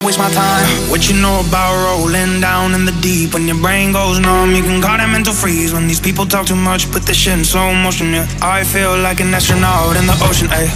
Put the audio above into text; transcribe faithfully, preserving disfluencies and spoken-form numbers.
Waste my time. What you know about rolling down in the deep? When your brain goes numb, you can call it mental freeze. When these people talk too much, put this shit in slow motion, yeah. I feel like an astronaut in the ocean, ayy.